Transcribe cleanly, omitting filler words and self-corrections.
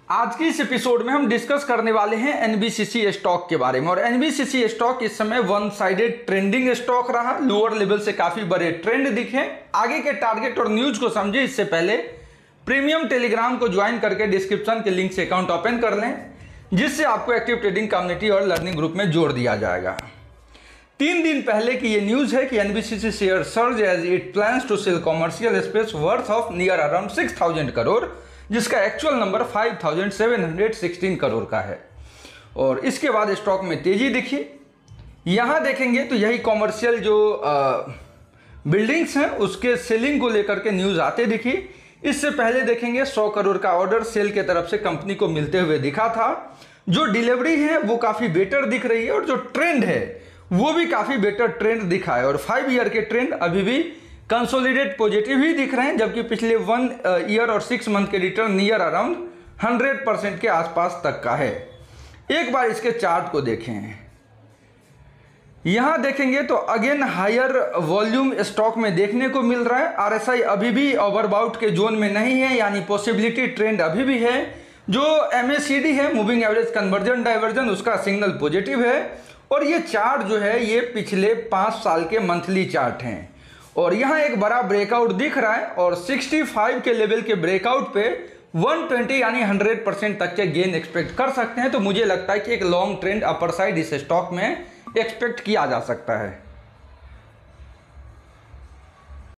आज की इस एपिसोड में हम डिस्कस करने वाले हैं एनबीसीसी स्टॉक के बारे में। और एनबीसीसी स्टॉक इस समय वन साइडेड ट्रेंडिंग स्टॉक रहा, लोअर लेवल से काफी बड़े ट्रेंड दिखे। आगे के टारगेट और न्यूज को समझे इससे पहले प्रीमियम टेलीग्राम को ज्वाइन करके डिस्क्रिप्शन के लिंक से अकाउंट ओपन कर लें, जिससे आपको एक्टिव ट्रेडिंग कम्युनिटी और लर्निंग ग्रुप में जोड़ दिया जाएगा। 3 दिन पहले की ये न्यूज है कि NBCC share surge as it plans to sell commercial space worth of near around 6000 crore, जिसका एक्चुअल नंबर 5716 करोड़ का है। और इसके बाद स्टॉक में तेजी दिखी। यहां देखेंगे तो यही कॉमर्शियल जो बिल्डिंग्स हैं उसके सेलिंग को लेकर के न्यूज आते दिखी। इससे पहले देखेंगे 100 करोड़ का ऑर्डर सेल के तरफ से कंपनी को मिलते हुए दिखा था। जो डिलीवरी है वो काफी बेटर दिख रही है और जो ट्रेंड है वो भी काफी बेटर ट्रेंड दिखा है। और 5 ईयर के ट्रेंड अभी भी कंसोलिडेट पॉजिटिव ही दिख रहे हैं, जबकि पिछले 1 ईयर और 6 मंथ के रिटर्न नियर अराउंड 100% के आसपास तक का है। एक बार इसके चार्ट को देखें। यहां देखेंगे तो अगेन हायर वॉल्यूम स्टॉक में देखने को मिल रहा है। आरएसआई अभी भी ओवरबाउट के जोन में नहीं है, यानी पॉसिबिलिटी ट्रेंड अभी भी है। जो एमएसीडी है, मूविंग एवरेज कन्वर्जन डाइवर्जन, उसका सिग्नल पॉजिटिव है। और ये चार्ट जो है ये पिछले 5 साल के मंथली चार्ट हैं। और यहां एक बड़ा ब्रेकआउट दिख रहा है और 65 के लेवल के ब्रेकआउट पे 120 यानी 100% तक के गेन एक्सपेक्ट कर सकते हैं। तो मुझे लगता है कि एक लॉन्ग ट्रेंड अपर साइड इस स्टॉक में एक्सपेक्ट किया जा सकता है।